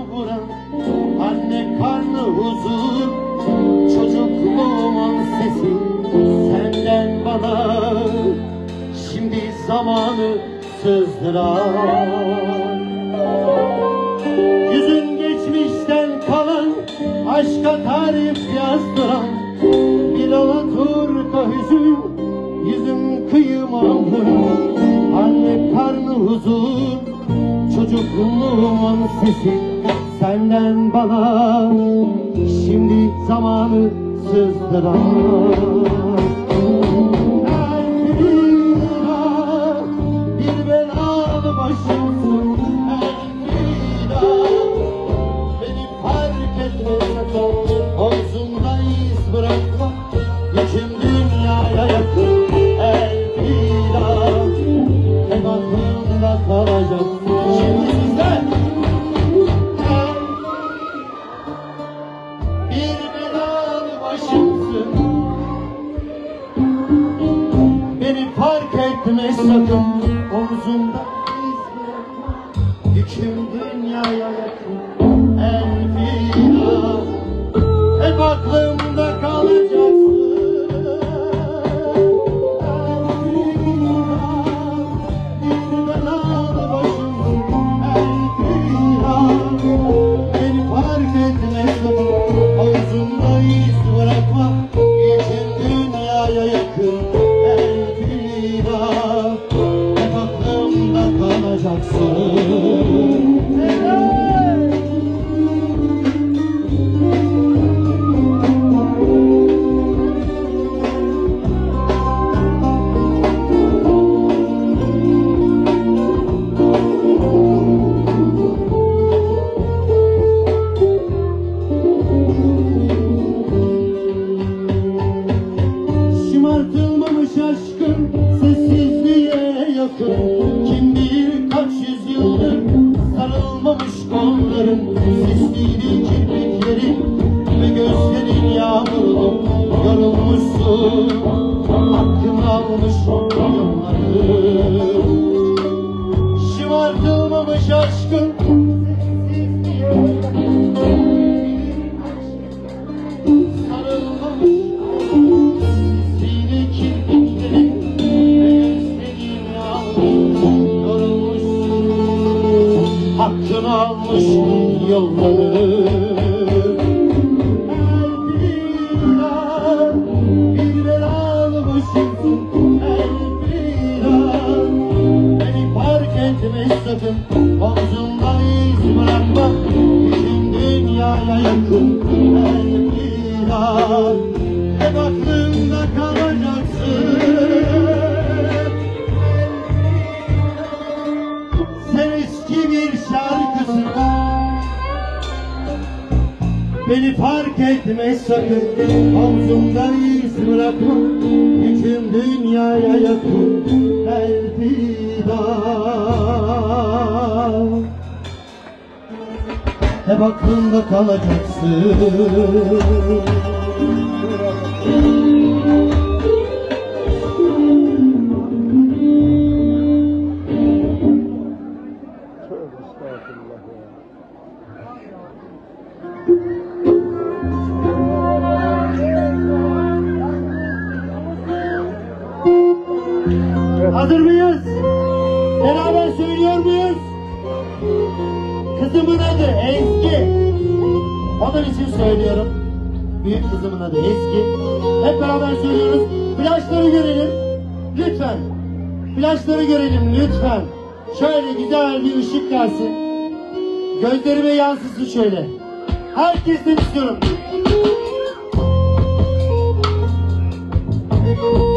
vuran, anne karnı huzur, çocukluğumun sesi senden bana. Şimdi zamanı sızdıran, yüzün geçmişten kalan, aşka tarif yazdıran bir alaturka hüzün, yüzün kıyımalı. Anne karnı huzur, çocukluğumun sesi senden bana. Şimdi zamanı sızdıran, bir belalı başımsın Elvida. Beni fark etme, omzumda iz bırakma, yüküm dünyaya yakın Elvida. Hep aklımda kalacak. Şimdi sizler bir belalı başımsın, beni fark etme sakın, omzumda iz bırakma, yüküm dünyaya yakın Elvida. Hep aklımda kalacaksın Elvida. Bir belalı başımsın Elvida. Beni fark etme sakın, omzumda iz bırakma, yüküm dünyaya yakın Elvida. Hep aklımda kalacaksın. Şımartılmamış aşkın sessizliğe yakın, kim bilir kaç yüzyıldır sarılmamış kolların, sisliydi kirpiklerin ve gözlerin yağmurlu. Yorulmuşsun, hakkını almış yolları. Şımartılmamış aşkın sessizliğe yakın, sarılmamış hakkını almış yolları. Elvida, bir belalı başımsın Elvida. Beni fark etme sakın, omzumda iz bırakma, yüküm dünyaya yakın Elvida. Hep aklımda kalacaksın. Sen eski bir şarkısın, beni fark etme sakın, omzumda iz bırakma, yüküm dünyaya yakın Elvida. Hep aklımda kalacaksın. Hazır mıyız? Beraber söylüyor muyuz? Kızımın adı Ezgi. Onun için söylüyorum. Büyük kızımın adı Ezgi. Hep beraber söylüyoruz. Flaşları görelim. Lütfen. Flaşları görelim lütfen. Şöyle güzel bir ışık gelsin. Gözlerime yansısın şöyle. Herkesten istiyorum.